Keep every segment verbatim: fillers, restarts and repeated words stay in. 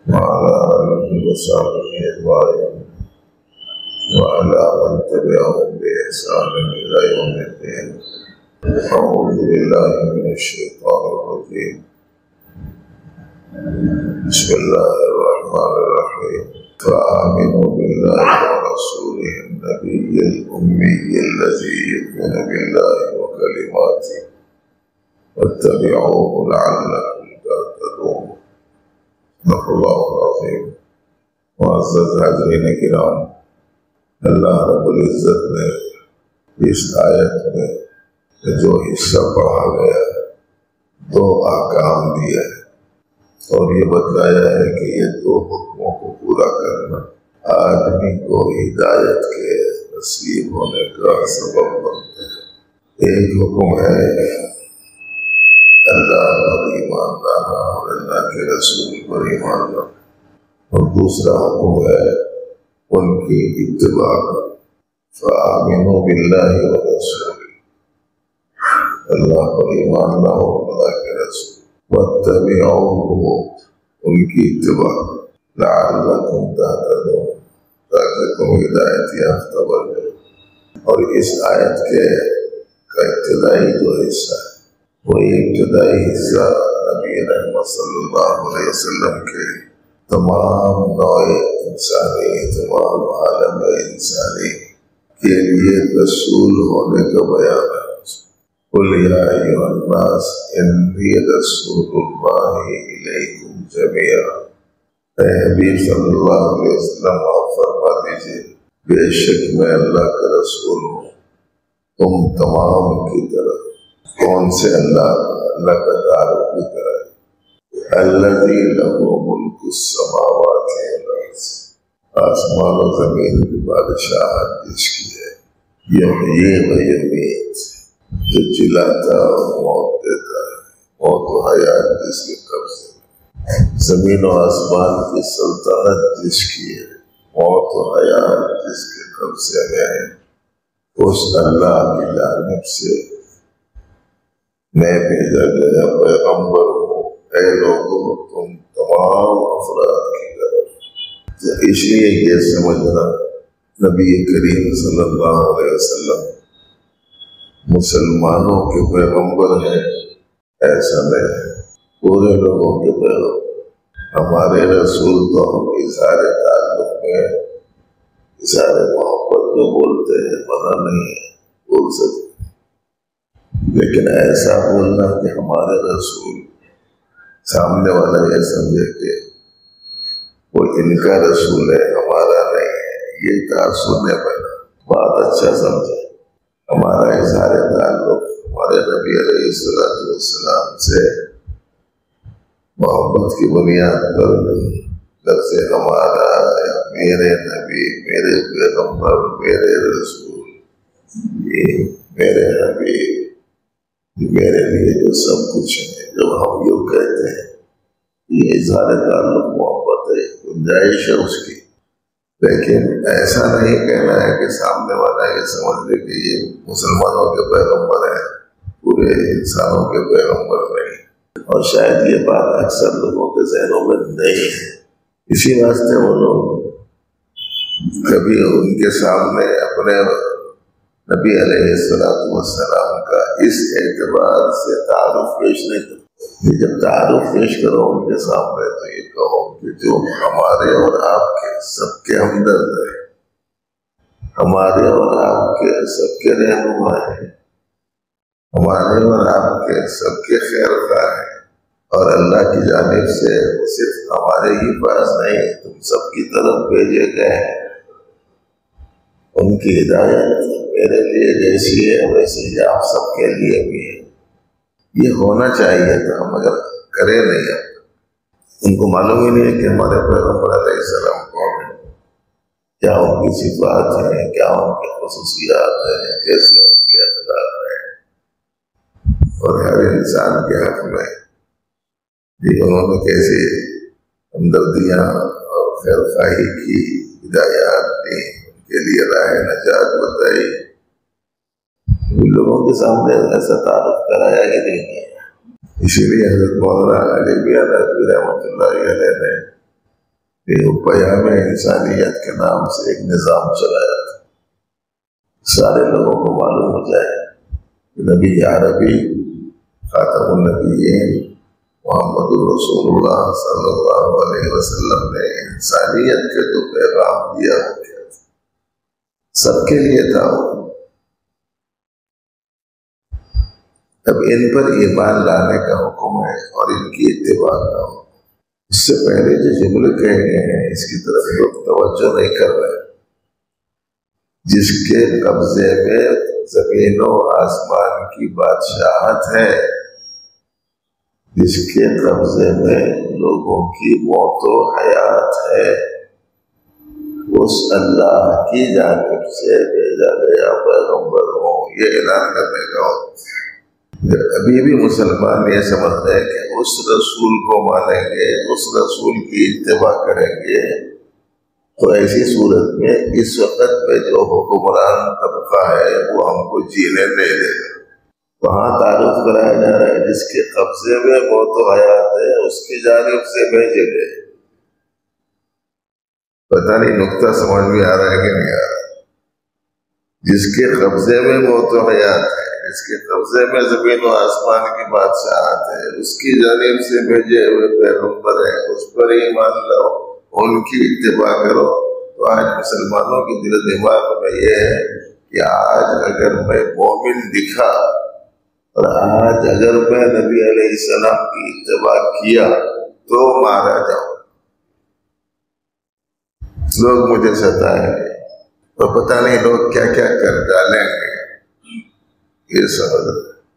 وعلى آله وصحبه أجمعين وعلى من تبعهم بإحسان إلى يوم الدين. أعوذ بالله من الشيطان الرجيم. بسم الله الرحمن الرحيم. فآمنوا بالله ورسوله النبي الأمي الذي يؤمن بالله وكلماته واتبعوه لعلكم تهتدون. صدق اللہ العظیم. معزز حاضرین کرام، اللہ رب العزت نے اس آیت میں جو حصہ پڑھا گیا دو احکام دیا ہے اور یہ بتایا ہے کہ یہ دو حکموں کو پورا کرنا آدمی کو ہدایت کے نصیب ہونے کا سبب بنتا ہے. ایک حکم ہے اللہ پر ایمان لانا اور اللہ کے رسول پر ایمان لانا، اور دوسرا حکم ہے ان کی اتباع کرنا. فآمنوا باللہ ورسولہ، اللہ پر ایمان لاؤ، اللہ کے رسول، واتبعوہ، ان کی اتباع، لعلکم تہتدون، تاکہ تم ہدایت یافتہ بن جاؤ. اور اس آیت کے کا ابتدائی جو حصہ ہے وہی ابتدائی حصہ نبی رحمت صلی اللہ علیہ وسلم کے تمام نوع انسانی، تمام عالم انسانی کے لیے رسول ہونے کا بیان ہے. قُلْ يَا أَيُّهَا النَّاسُ إِنِّي رَسُولُ اللَّهِ إِلَيْكُمْ جَمِيعًا. اے حبیب صلی اللہ علیہ وسلم آپ فرما دیجئے بے شک میں اللہ کا رسول ہوں تم تمام کی طرف. کون سے اللہ اللہ کا تعارف بھی کرائے. الذی لہ ملک السماوات والارض، آسمان و زمین کی بادشاہت جس کی ہے. یحیی و یمیت، جو جلاتا اور موت دیتا ہے، موت و حیات جس کے قبضے میں. زمین و آسمان کی سلطنت جس کی ہے، موت و حیات جس کے قبضے میں ہے. اس اللہ کی جانب سے میں بھیجا گیا پیغمبر ہوں اے لوگوں تم تمام افراد کی طرف. اس لیے یہ سمجھنا نبی کریم صلی اللہ علیہ وسلم مسلمانوں کے پیغمبر ہیں ایسا نہیں ہے، پورے لوگوں کے پیغمبر. ہمارے رسول تو ہم اظہار تعلق میں اظہار محبت جو بولتے ہیں منع نہیں ہے، بول سکتے، لیکن ایسا بولنا کہ ہمارے رسول سامنے والا یہ سمجھے کہ وہ ان کا رسول ہے ہمارا نہیں ہے، یہ تعصب ہے. پہلا بات اچھا سمجھے. ہمارا اظہار تعلق ہمارے نبی علیہ السلام سے محبت کی بنیاد پر لفظ ہمارا یا میرے نبی، میرے پیغمبر، میرے رسول، یہ میرے حبیب، میرے لیے جو سب کچھ ہے، جب ہم یوں کہتے ہیں یہ اظہار تعلق محبت ہے، گنجائش ہے اس کی. لیکن ایسا نہیں کہنا ہے کہ سامنے والا یہ سمجھ لے کہ یہ مسلمانوں کے پیغمبر ہیں، پورے انسانوں کے پیغمبر نہیں. اور شاید یہ بات اکثر لوگوں کے ذہنوں میں نہیں ہے، اسی واسطے وہ لوگ کبھی ان کے سامنے اپنے نبی علیہ السلام کا اس اعتبار سے تعارف پیش نہیں کرتے. جب تعارف پیش کرو ان کے سامنے تو یہ کہو کہ جو ہمارے اور آپ کے سب کے ہمدرد ہیں، ہمارے اور آپ کے سب کے رہنما ہیں، ہمارے اور آپ کے سب کے خیر خواہ ہیں، اور اللہ کی جانب سے صرف ہمارے ہی پاس نہیں تم سب کی طرف بھیجے گئے ہیں. ان کی ہدایت میرے لیے جیسی ہے ویسے ہی آپ سب کے لیے بھی ہے. یہ ہونا چاہیے تھا، مگر کرے نہیں. ان کو معلوم ہی نہیں ہے کہ ہمارے پیغمبر علیہ السلام کون ہیں، کیا ان کی صفات ہیں، کیا ان کی خصوصیات ہیں، کیسے ان کے اخلاق ہیں. اور ہر انسان کے حق میں جی انہوں نے کیسے ہمدردیاں اور خیر خواہی کی ہدایات دی، ان کے لیے راہ نجات بتائی. ان لوگوں کے سامنے ایسا تعارف کرایا ہی نہیں ہے. اسی لیے حضرت مولانا علی بیان رحمۃ اللہ علیہ نے کہ وہ پیام انسانیت کے نام سے ایک نظام چلایا تھا، سارے لوگوں کو معلوم ہو جائے کہ نبی عربی خاتم النبیین محمد رسول اللہ صلی اللہ علیہ وسلم نے انسانیت کے جو پیغام دیا وہ کیا تھا، سب کے لیے تھا وہ۔ اب ان پر ایمان لانے کا حکم ہے اور ان کی اتباع کا حکم۔ اس سے پہلے جو جملے کہے گئے ہیں اس کی طرف لوگ توجہ نہیں کر رہے۔ جس کے قبضے میں زمین و آسمان کی بادشاہت ہے، جس کے قبضے میں لوگوں کی موت و حیات ہے، اس اللہ کی جانب سے بھیجا گیا پیغمبر ہوں، یہ اعلان کرنے کا ہوتا ہے۔ ابھی بھی مسلمان یہ سمجھ رہے ہیں کہ اس رسول کو مانیں گے، اس رسول کی اتباع کریں گے تو ایسی صورت میں اس وقت میں جو حکمران طبقہ ہے وہ ہم کو جینے نہیں دے گا۔ وہاں تعارف کرایا جا رہا ہے جس کے قبضے میں موت و حیات ہے اس کی جانب سے بھیجے گئے۔ پتہ نہیں نقطہ سمجھ میں آ رہا ہے کہ نہیں آ رہا؟ جس کے قبضے میں موت و حیات ہے، اس کے قبضے میں زمین و آسمان کی بادشاہت ہے، اس کی جانب سے بھیجے ہوئے پیغمبر ہیں، اس پر ایمان لاؤ، ان کی اتباع کرو۔ تو آج مسلمانوں کی دل و دماغ میں یہ ہے کہ آج اگر میں مومن دکھا اور آج اگر میں نبی علیہ السلام کی اتباع کیا تو مارا جاؤں، لوگ مجھے ستائیں گے اور پتہ نہیں لوگ کیا کیا کر ڈالیں گے۔ یہ سمجھ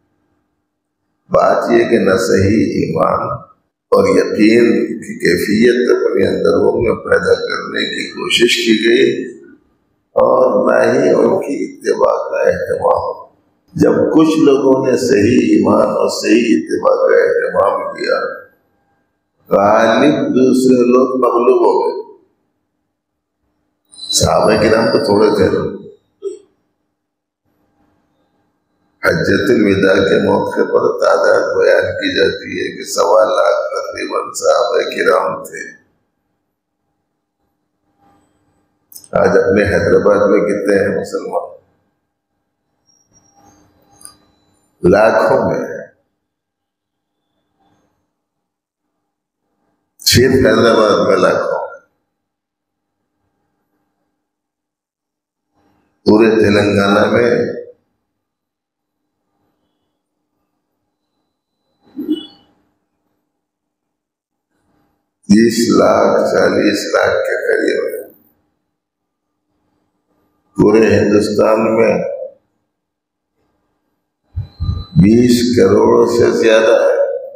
بات یہ کہ نہ صحیح ایمان اور یقین کی کیفیت اپنے اندروں میں پیدا کرنے کی کوشش کی گئی اور نہ ہی ان کی اتباع کا اہتمام۔ جب کچھ لوگوں نے صحیح ایمان اور صحیح اتباع کا اہتمام کیا، غالب دوسرے لوگ مغلوب ہو گئے۔ صحابہ کرام تو تھوڑے تھے، حجۃ الوداع کے موقع پر تعداد بیان کی جاتی ہے کہ سوا لاکھ تقریباً صحابہ کرام تھے۔ آج اپنے حیدرآباد میں کتنے ہیں مسلمان؟ لاکھوں میں ہیں۔ صرف حیدرآباد میں لاکھوں، پورے تلنگانہ میں تیس لاکھ چالیس لاکھ کے قریب ہے۔ پورے ہندوستان میں بیس کروڑ سے زیادہ ہے۔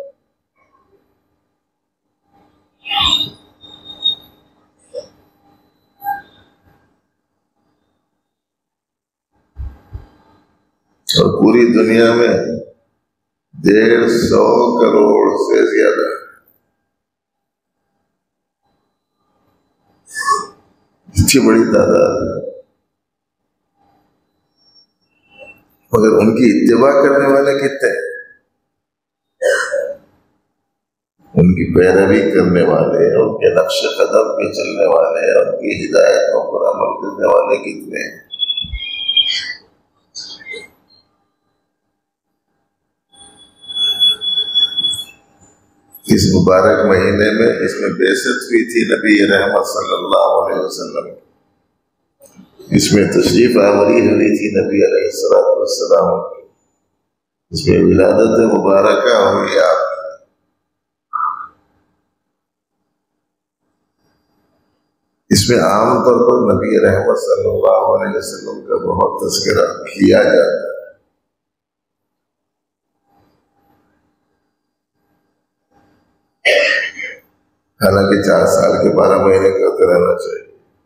اور پوری دنیا میں ڈیڑھ سو کروڑ سے زیادہ ہے۔ اتنی بڑی تعداد ہے، مگر ان کی اتباع کرنے والے کتنے ہیں؟ ان کی پیروی کرنے والے، ان کے نقش قدم پہ چلنے والے، ان کی ہدایتوں پر عمل کرنے والے کتنے ہیں؟ اس مبارک مہینے میں اس میں بعثت ہوئی تھی نبی رحمت صلی اللہ علیہ وسلم، اس میں تشریف آوری ہوئی تھی نبی علیہ السلام کی، اس میں ولادت مبارکہ ہوئی آپ کی۔ اس میں عام طور پر نبی رحمت صلی اللہ علیہ وسلم کا بہت تذکرہ کیا جاتا ہے۔ حالانکہ چار سال کے بارہ مہینے کرتے رہنا چاہیے،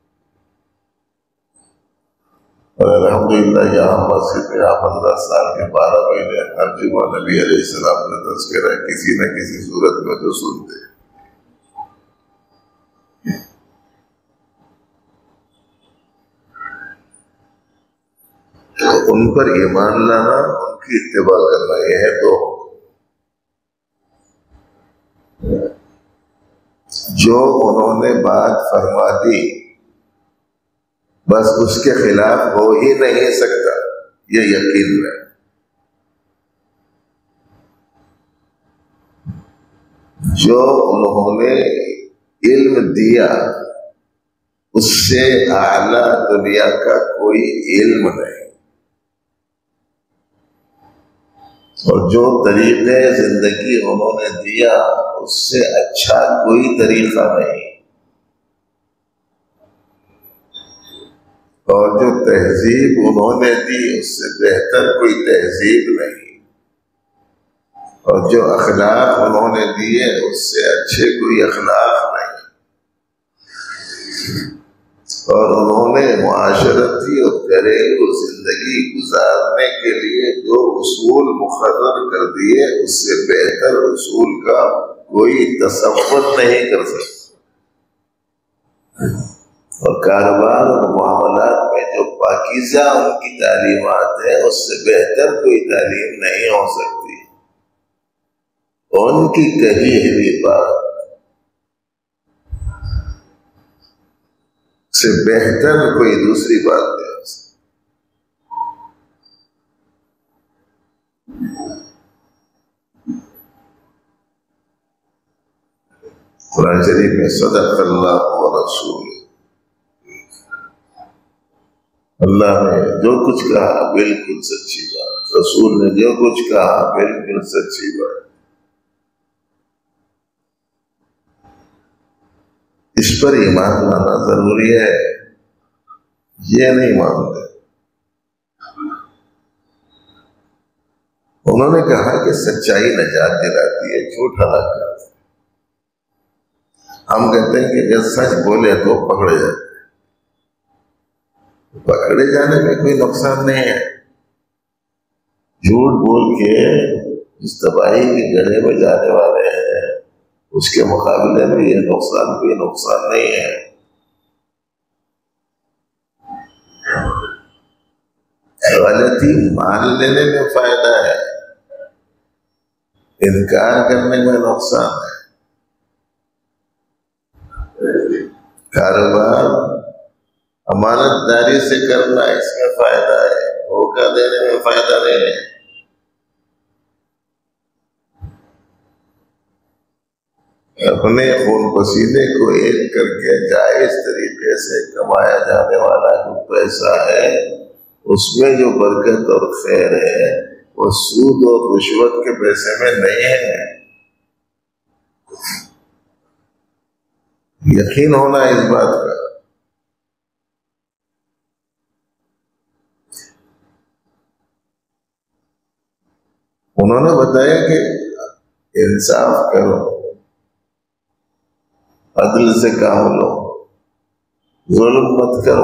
اور الحمدللہ یہاں مسجد میں آپ پندرہ سال کے بارہ مہینے ہر جمعہ نبی علیہ السلام کا تذکرہ کسی نہ کسی صورت میں تو سنتے۔ تو ان پر ایمان لانا، ان کی اتباع کرنا، یہ ہے دو۔ جو انہوں نے بات فرما دی بس اس کے خلاف ہو ہی نہیں سکتا، یہ یقین ہے۔ جو انہوں نے علم دیا اس سے اعلیٰ دنیا کا کوئی علم نہیں، اور جو طریقے زندگی انہوں نے دیا اس سے اچھا کوئی طریقہ نہیں، اور جو تہذیب انہوں نے دی اس سے بہتر کوئی تہذیب نہیں، اور جو اخلاق انہوں نے دیے اس سے اچھے کوئی اخلاق نہیں، اور انہوں نے معاشرتی اور گھریلو زندگی گزارنے کے لیے جو اصول مقرر کر دیے اس سے بہتر اصول کا کوئی تصور نہیں کر سکتا، اور کاروبار اور معاملات میں جو پاکیزہ ان کی تعلیمات ہے اس سے بہتر کوئی تعلیم نہیں ہو سکتی، ان کی کہی ہوئی بات سے بہتر کوئی دوسری بات نہیں ہو سکتی۔ قرآن شریف میں صدق اللہ و رسول، اللہ نے جو کچھ کہا بالکل سچی بات، رسول نے جو کچھ کہا بالکل سچی بات، اس پر ایمان لانا ضروری ہے، یہ نہیں مانتے۔ انہوں نے کہا کہ سچائی نجات دلاتی ہے، جھوٹ ہلاک کرتی ہے۔ ہم کہتے ہیں کہ اگر سچ بولے تو پکڑے جاتے ہیں، پکڑے جانے میں کوئی نقصان نہیں ہے، جھوٹ بول کے اس تباہی کے گڑھے میں جانے والے ہیں اس کے مقابلے میں یہ نقصان کوئی نقصان نہیں ہے۔ غلطی مان لینے میں فائدہ ہے، انکار کرنے میں نقصان ہے۔ کاروبار امانت داری سے کرنا اس میں فائدہ ہے، دھوکہ دینے میں فائدہ نہیں ہے۔ اپنے خون پسینے کو ایک کر کے جائز طریقے سے کمایا جانے والا جو پیسہ ہے اس میں جو برکت اور خیر ہے وہ سود اور رشوت کے پیسے میں نہیں ہے۔ یقین ہونا اس بات کا۔ انہوں نے بتایا کہ انصاف کرو، عدل سے کام لو، ظلم مت کرو۔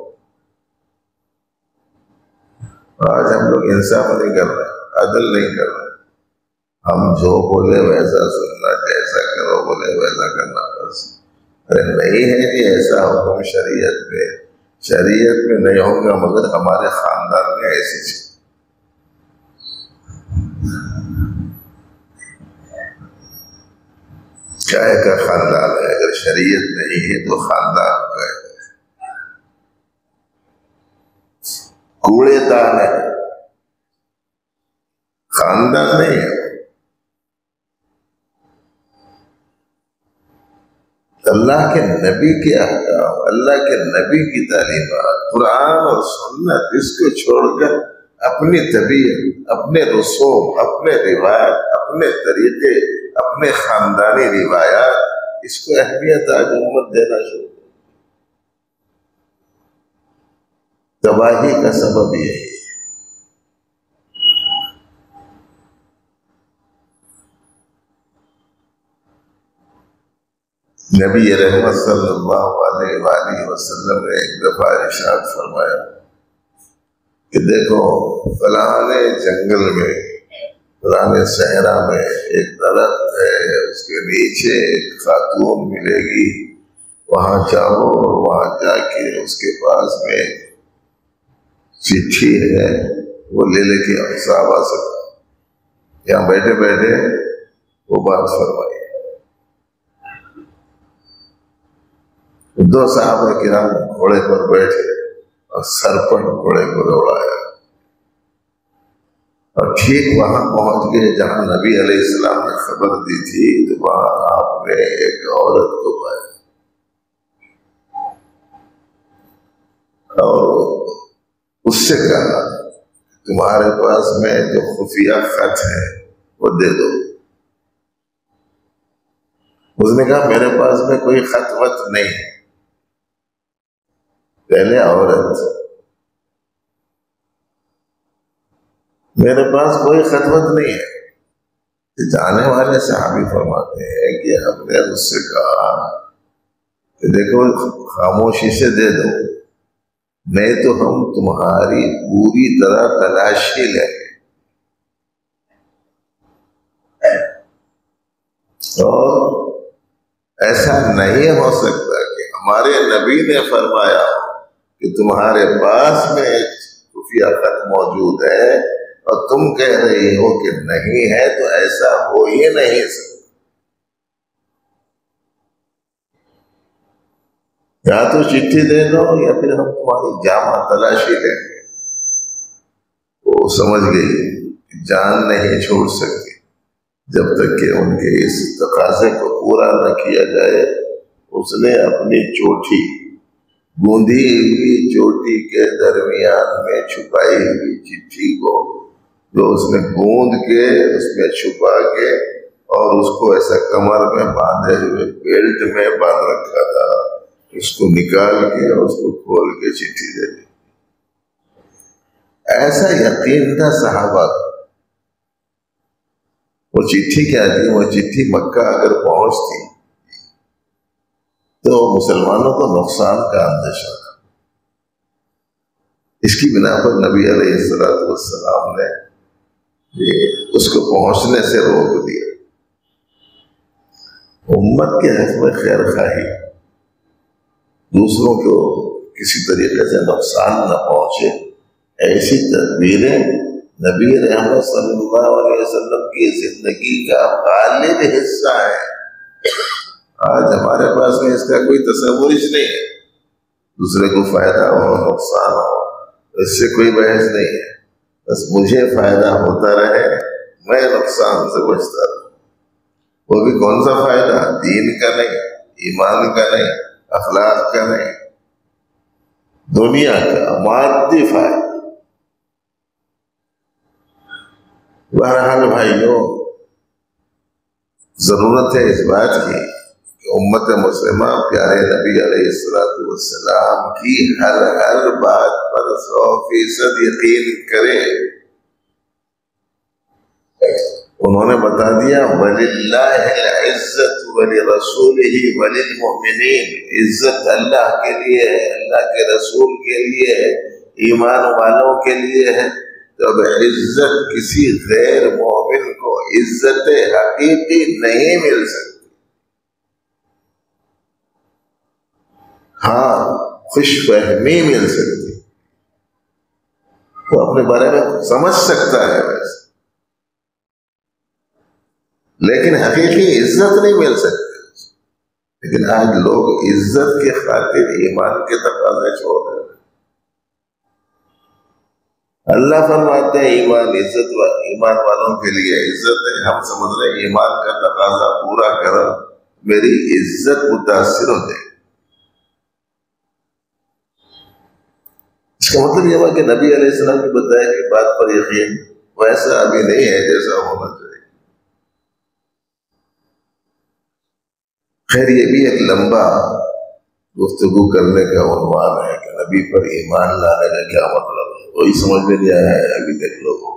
آج ہم لوگ انصاف نہیں کر رہے، عدل نہیں کر رہے، ہم جو بولے ویسا سننا، جیسا کرو بولے ویسا کرنا بس۔ ارے نہیں ہے کہ ایسا حکم شریعت میں، شریعت میں نہیں ہوگا مگر ہمارے خاندان میں ایسی چیز۔ کیا کا خاندان ہے؟ اگر شریعت نہیں ہے تو خاندان کا ہے، کوڑے دان ہے، خاندان نہیں ہے۔ اللہ کے نبی کے احکام، اللہ کے نبی کی تعلیمات، قرآن اور سنت، اس کو چھوڑ کر اپنی طبیعت، اپنے رسوم، اپنے روایت، اپنے طریقے، اپنے خاندانی روایات، اس کو اہمیت آج امت دینا شروع، تباہی کا سبب یہی ہے۔ نبی رحمت صلی اللہ علیہ وآلہ وسلم نے ایک دفعہ ارشاد فرمایا کہ دیکھو فلانے جنگل میں، فلانے صحرا میں ایک درخت ہے، اس کے نیچے ایک خاتون ملے گی، وہاں جاؤ اور وہاں جا کے اس کے پاس میں چٹھی ہے وہ لے لے کے صحابہ سے یہاں بیٹھے بیٹھے وہ بات فرمائی۔ دو صحابہ کرام گھوڑے پر بیٹھے اور سر پر گھوڑے کو دوڑایا اور ٹھیک وہاں پہنچ گئے جہاں نبی علیہ السلام نے خبر دی تھی، تو وہاں آپ نے ایک عورت کو پایا اور اس سے کہا تمہارے پاس میں جو خفیہ خط ہے وہ دے دو۔ اس نے کہا میرے پاس میں کوئی خط وط نہیں ہے۔ پہلے عورت، میرے پاس کوئی خط وط نہیں ہے۔ جانے والے صحابی فرماتے ہیں کہ ہم نے اس سے کہا کہ دیکھو خاموشی سے دے دو، نہیں تو ہم تمہاری پوری طرح تلاشی لیں گے۔ اور ایسا نہیں ہو سکتا کہ ہمارے نبی نے فرمایا کہ تمہارے پاس میں ایک خفیہ خط موجود ہے اور تم کہہ رہی ہو کہ نہیں ہے، تو ایسا ہو ہی نہیں سکتا۔ یا تو چٹھی دے دو یا پھر ہم تمہاری جامع تلاشی لیں گے۔ وہ سمجھ گئی کہ جان نہیں چھوڑ سکتی جب تک کہ ان کے اس تقاضے کو پورا نہ کیا جائے۔ اس نے اپنی چوٹی، گوندھی ہوئی چوٹی کے درمیان میں چھپائی ہوئی چٹھی کو، جو اس نے گوند کے اس میں چھپا کے اور اس کو ایسا کمر میں باندھے ہوئے بیلٹ میں باندھ رکھا تھا، اس کو نکال کے اور اس کو کھول کے چٹھی دے دی۔ ایسا یقین تھا صحابہ کو۔ وہ چٹھی کیا تھی؟ وہ چٹھی مکہ اگر پہنچتی تو مسلمانوں کو نقصان کا اندیشہ تھا۔ اس کی بنا پر نبی علیہ الصلوۃ والسلام نے اس کو پہنچنے سے روک دیا۔ امت کے حق میں خیر خواہی، دوسروں کو کسی طریقے سے نقصان نہ پہنچے، ایسی تدبیریں نبی رحمت صلی اللہ علیہ وسلم کی زندگی کا غالب حصہ ہے۔ آج ہمارے پاس میں اس کا کوئی تصور ہی نہیں ہے۔ دوسرے کو فائدہ ہو، نقصان ہو، اس سے کوئی بحث نہیں ہے۔ بس مجھے فائدہ ہوتا رہے، میں نقصان سے بچتا رہوں۔ وہ بھی کون سا فائدہ؟ دین کا نہیں، ایمان کا نہیں، اخلاق کا نہیں، دنیا کا مادی فائدہ۔ بہرحال بھائیوں، ضرورت ہے اس بات کی کہ امت مسلمہ پیارے نبی علیہ الصلوۃ والسلام کی ہر ہر بات پر سو فیصد یقین کرے۔ انہوں نے بتا دیا وَلِلَّهِ الْعِزَّةُ وَلِرَسُولِهِ وَلِلْمُؤْمِنِينَ، عزت اللہ کے لیے ہے، اللہ کے رسول کے لیے ہے، ایمان والوں کے لیے ہے۔ جب عزت کسی غیر مومن کو عزت حقیقی نہیں مل سکتی، ہاں خوش فہمی مل سکتی، وہ اپنے بارے میں سمجھ سکتا ہے ویسے، لیکن حقیقی عزت نہیں مل سکتی۔ لیکن آج لوگ عزت کی خاطر ایمان کے تقاضے چھوڑ رہے ہیں۔ اللہ فرماتے ہیں ایمان عزت و ایمان والوں کے لیے عزت ہے، ہم سمجھ رہے ہیں ایمان کا تقاضا پورا کرو، میری عزت متاثر ہو جائے۔ اس کا مطلب یہ ہوا کہ نبی علیہ السلام کی بتائی کی بات پر یقین ویسا ابھی نہیں ہے جیسا ہونا چاہیے۔ خیر یہ بھی ایک لمبا گفتگو کرنے کا عنوان ہے کہ نبی پر ایمان لانے کا کیا مطلب ہے، وہی سمجھ میں نہیں آیا ہے ابھی تک لوگوں۔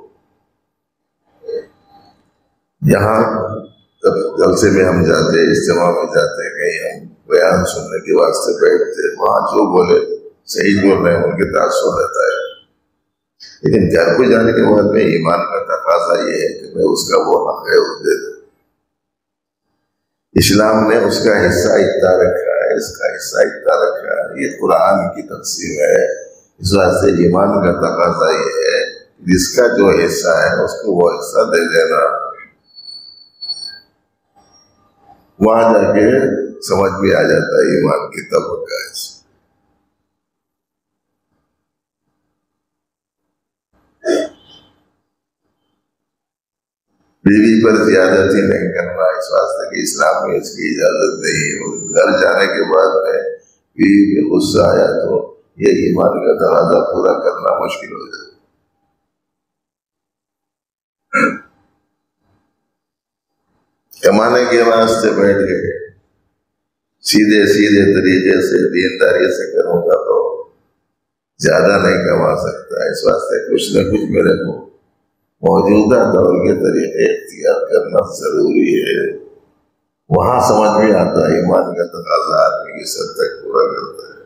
یہاں جب جلسے میں ہم جاتے، اجتماع میں جاتے، کہیں ہم بیان سننے کے واسطے بیٹھتے، وہاں جو بولے صحیح بول رہے ہیں ان کے تاثر رہتا ہے، لیکن گھر کو جانے کے بعد میں ایمان کا تقاضا یہ ہے کہ میں اس کا وہ حق ہے وہ دے دوں۔ اسلام نے اس کا حصہ اتنا رکھا ہے، اس کا حصہ اتنا رکھا ہے، یہ قرآن کی تقسیم ہے۔ اس واسطے ایمان کا تقاضا یہ ہے جس کا جو حصہ ہے اس کو وہ حصہ دے دینا۔ وہاں جا کے سمجھ میں آ جاتا ہے ایمان کی طبقہ ہے۔ بیوی پر زیادتی نہیں کرنا، اس واسطے کہ اسلام میں اس کی اجازت نہیں۔ گھر جانے کے بعد میں بیوی پہ غصہ آیا تو یہ ایمان کا تقاضا پورا کرنا مشکل ہو جاتا ہے۔ کمانے کے واسطے بیٹھ گئے، سیدھے سیدھے طریقے سے دینداری سے کروں گا تو زیادہ نہیں کما سکتا، اس واسطے کچھ نہ کچھ میرے کو موجودہ دور کے طریقے اختیار کرنا ضروری ہے۔ وہاں سمجھ میں آتا ہے ایمان کا تقاضا آدمی کی سر تک پورا کرتا ہے۔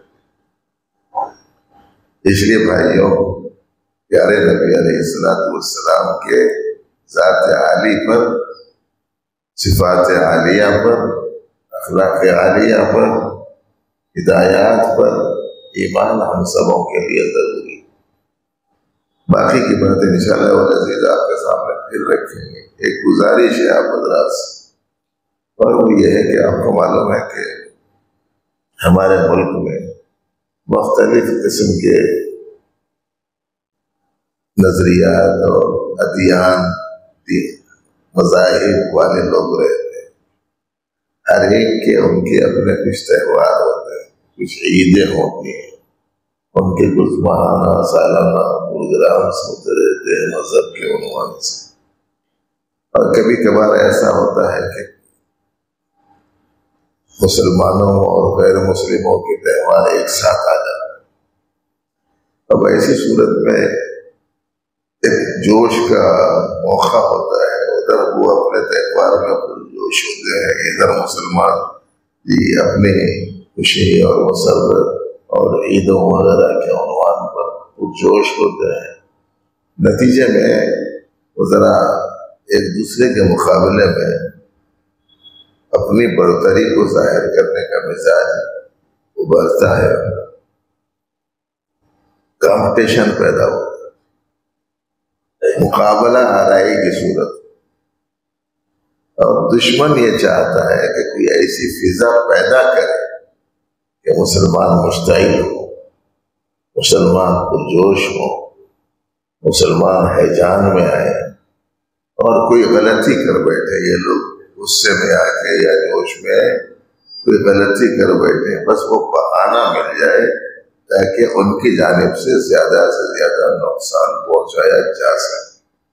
اس لیے بھائیوں، پیارے نبی علیہ الصلوۃ والسلام کے ذات عالی پر، صفات عالیہ پر، اخلاق عالیہ پر، ہدایات پر ایمان ہم سبوں کے لیے ضروری ہے۔ باقی کی باتیں انشاءاللہ والعزیز آپ کے سامنے پھر رکھیں گے۔ ایک گزارش ہے آپ حضرات سے، اور وہ یہ ہے کہ آپ کو معلوم ہے کہ ہمارے ملک میں مختلف قسم کے نظریات اور ادیان، مذاہب والے لوگ رہتے ہیں۔ ہر ایک کے ان کے اپنے کچھ تہوار ہوتے ہیں، کچھ عیدیں ہوتی ہیں، ان کے کچھ ماہانہ سالانہ پروگرام ہوتے رہتے ہیں مذہب کے عنوان سے۔ اور کبھی کبھار ایسا ہوتا ہے کہ مسلمانوں اور غیر مسلموں کے تہوار ایک ساتھ آ جاتے ہیں۔ اب ایسی صورت میں ایک جوش کا موقع ہوتا ہے، ادھر وہ اپنے تہوار میں جوش ہوتے ہیں، ادھر مسلمان جی اپنی خوشی اور مسرت اور عیدوں وغیرہ کے عنوان پر جوش ہوتے ہیں۔ نتیجے میں وہ ذرا ایک دوسرے کے مقابلے میں اپنی برتری کو ظاہر کرنے کا مزاج ابھرتا ہے، کمپٹیشن پیدا ہوتا ہے، مقابلہ آرائی کی صورت۔ اور دشمن یہ چاہتا ہے کہ کوئی ایسی فضا پیدا کرے کہ مسلمان مشتعل ہو، مسلمان پرجوش ہو، مسلمان ہیجان میں آئے اور کوئی غلطی کر بیٹھے۔ یہ لوگ غصے میں آ کے یا جوش میں کوئی غلطی کر بیٹھے، بس وہ بہانہ مل جائے تاکہ ان کی جانب سے زیادہ سے زیادہ نقصان پہنچایا جا سکے۔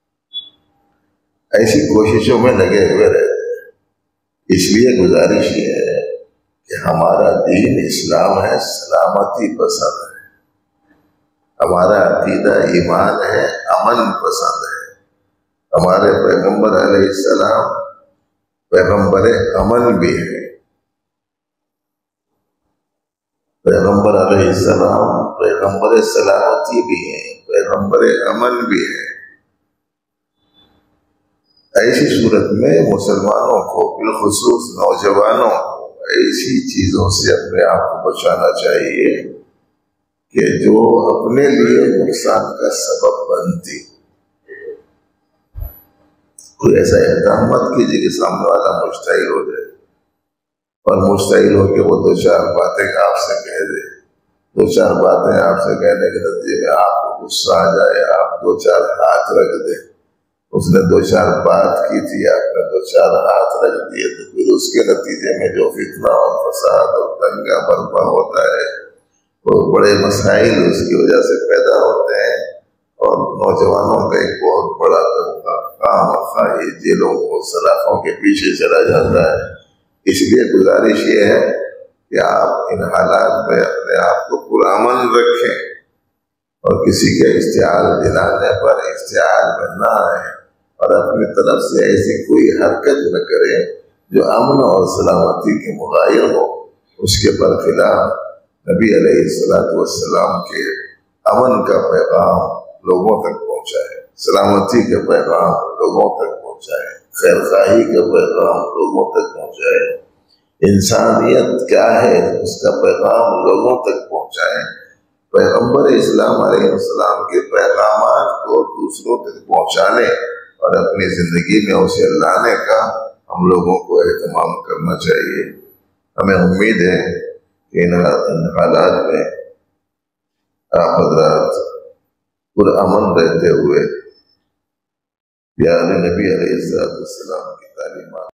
ایسی کوششوں میں لگے ہوئے رہتے ہیں۔ اس لیے گزارش یہ ہے کہ ہمارا دین اسلام ہے، سلامتی پسند ہے، ہمارا عقیدہ ایمان ہے، امن پسند ہے۔ ہمارے پیغمبر علیہ السلام پیغمبر امن بھی ہے، پیغمبر علیہ السلام پیغمبر سلامتی بھی ہیں، پیغمبر امن بھی ہے۔ ایسی صورت میں مسلمانوں کو، بالخصوص نوجوانوں کو، ایسی چیزوں سے اپنے آپ کو بچانا چاہیے کہ جو اپنے لیے نقصان کا سبب بنتی۔ کوئی ایسا اقدام مت کیجیے کہ سامنے والا مشتعل ہو جائے اور مشتعل ہو کے وہ دو چار باتیں آپ سے کہہ دے، دو چار باتیں آپ سے کہنے کے نتیجے میں آپ کو غصہ آ جائے، آپ دو چار ہاتھ رکھ دیں۔ اس نے دو چار بات کی تھی، آپ نے دو چار ہاتھ رکھ دیے، تو پھر اس کے نتیجے میں جو فتنہ اور فساد اور دنگا برپا ہوتا ہے، وہ بڑے مسائل اس کی وجہ سے پیدا ہوتے ہیں، اور نوجوانوں کا ایک بہت بڑا طبقہ خام خواہ جیلوں کو سلاخوں کے پیچھے چلا جاتا ہے۔ اس لیے گزارش یہ ہے کہ آپ ان حالات میں اپنے آپ کو پرامن رکھیں اور کسی کے اشتعال دلانے پر اشتعال میں نہ آئیں، اور اپنی طرف سے ایسی کوئی حرکت نہ کریں جو امن اور سلامتی کے مغایر ہو۔ اس کے برخلاف نبی علیہ الصلوۃ والسلام کے امن کا پیغام لوگوں تک پہنچائے، سلامتی کا پیغام لوگوں تک پہنچائے، خیر خواہی کا پیغام لوگوں تک پہنچائے، انسانیت کیا ہے اس کا پیغام لوگوں تک پہنچائے۔ پیغمبر اسلام علیہ السلام کے پیغامات کو دوسروں تک پہنچانے اور اپنی زندگی میں اسے لانے کا ہم لوگوں کو اہتمام کرنا چاہیے. ہمیں امید ہے کہ ان حالات میں آپ حضرات پرامن رہتے ہوئے پیارے نبی علیہ السلام کی تعلیمات